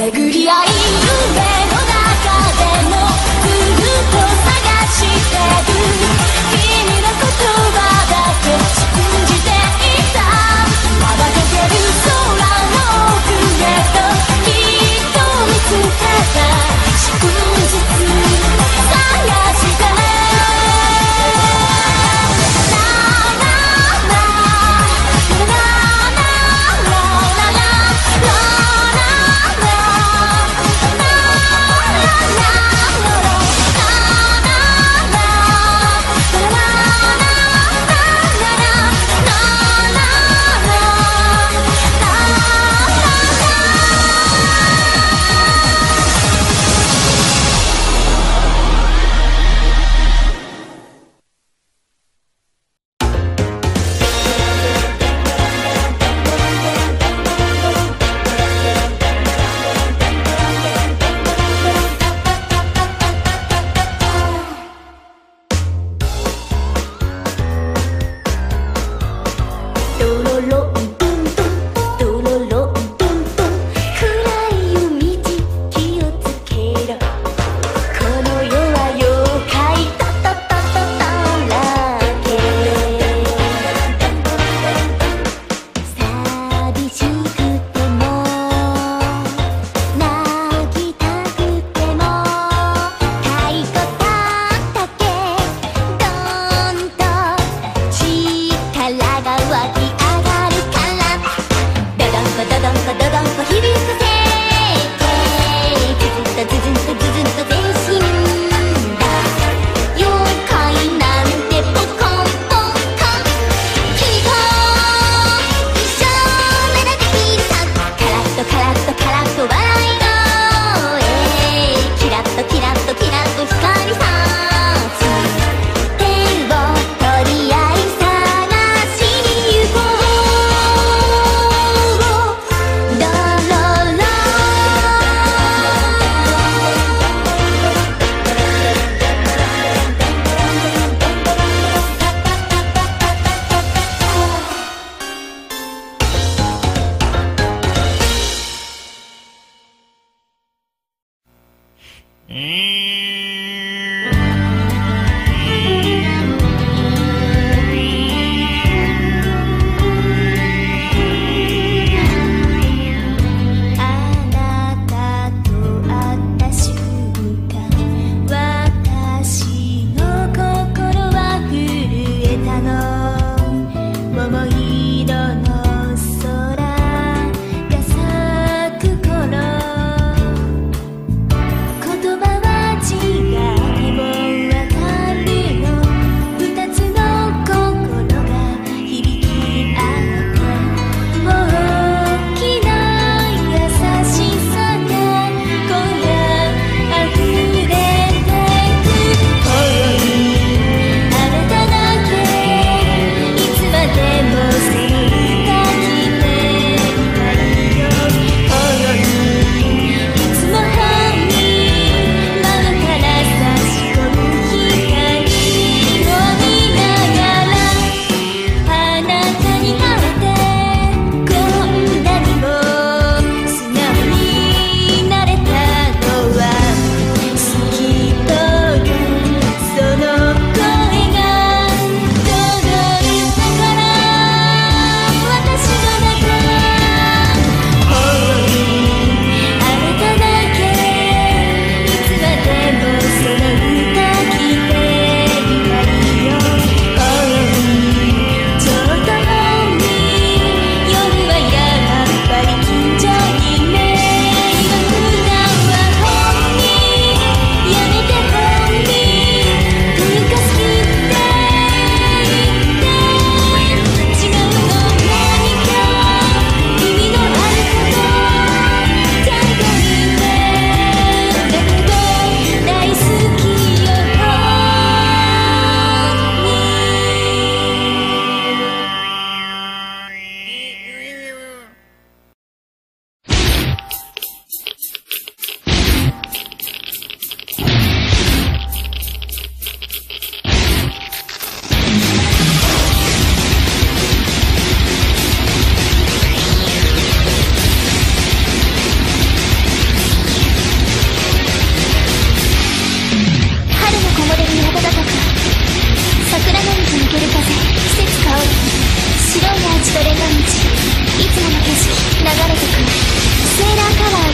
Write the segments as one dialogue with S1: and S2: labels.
S1: 巡り合い夢の中でもずっと探してる君の言葉だけ信じていたまばけてる空の奥へときっと見つけた真実探して言葉は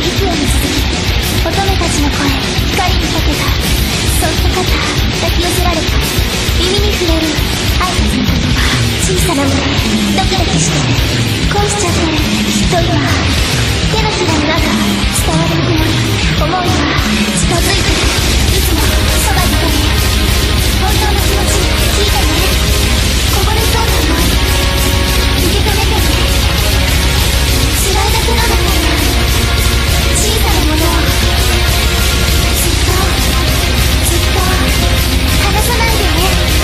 S1: 息を見続け乙女たちの声光にかけたそっと肩抱き寄せられた耳に触れる愛の言葉小さな胸ドキドキして恋しちゃってきっと今手のひらの中伝わるぬくもり思いは近づいてるいつもそばにいてね本当の気持ち聞いてねこぼれそうな思い受け止めてね辛いだけの中にある小さなものをずっとずっと離さないでね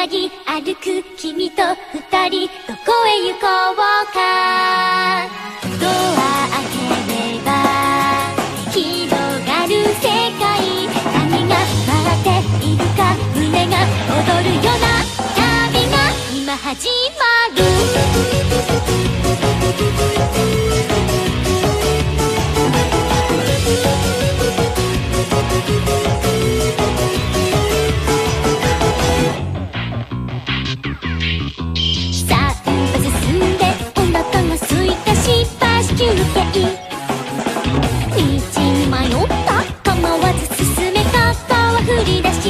S1: なぎ歩く君と二人どこへ行こうか。ドア開ければ広がる世界、何が待っているか胸が躍るような旅が今始まる。休憩、道に迷った構わず進めたかは振り出し、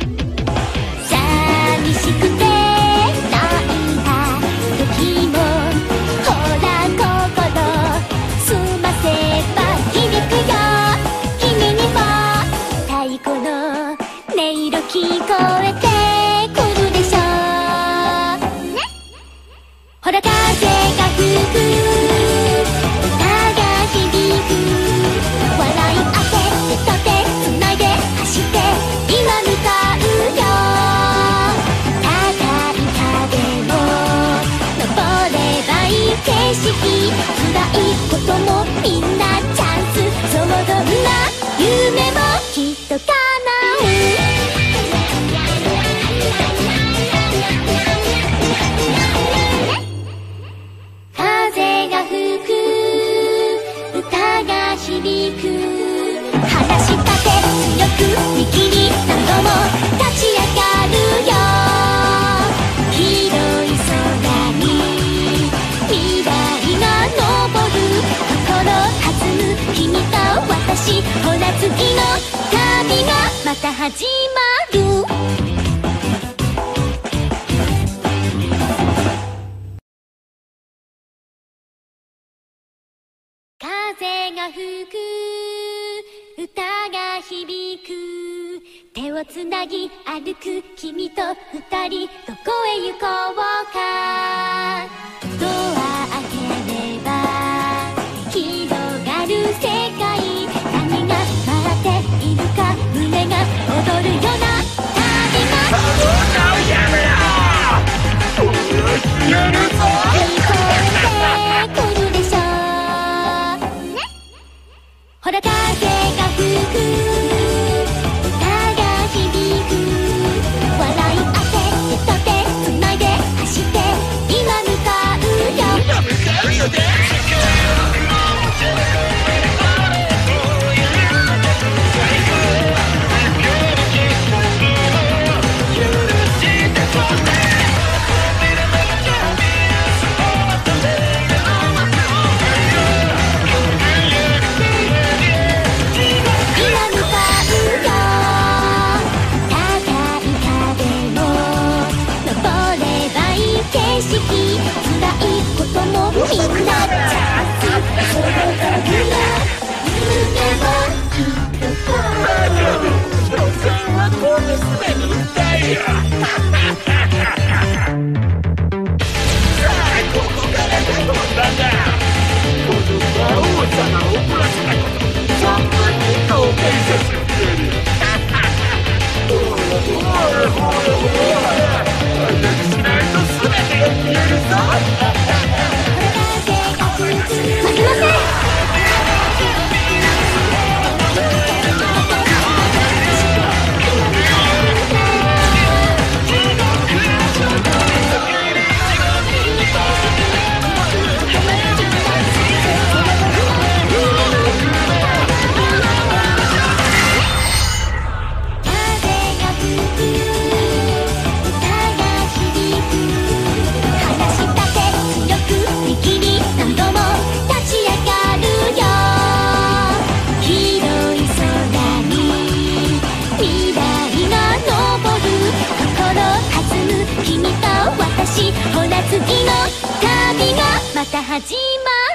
S1: 寂しくて泣いた時もほら心澄ませば響くよ。君にも太鼓の音色聞こえてくるでしょ。ほら風が吹く景色、辛いこともみんなチャンス、そうどんな夢もきっと叶う。風が吹く歌が響く、話しかけ強く握り何度も立ち上がるよ。広い空に未来が昇る、心弾む君と私、ほら次の旅がまた始まる。風が吹く歌が響く、手をつなぎ歩く君と二人どこへ行こうか。ドア開ければ広がる世界、何が待っているか胸が躍るような旅が聞こえてくるでしょ。ほら風が吹く歌が響く、笑い合って手と手つないで走って今向かうよ。景色、辛いこともみんなチャンス、その時の夢もきっと叶う。所詮はこのすでに歌えよ。さあここからがどんだな。この魔王様を怒らせたこと存分に公開させてやる。ほらほらほらほら、私しないと全てが消えるぞ。すみません。ほら次の旅がまた始まる。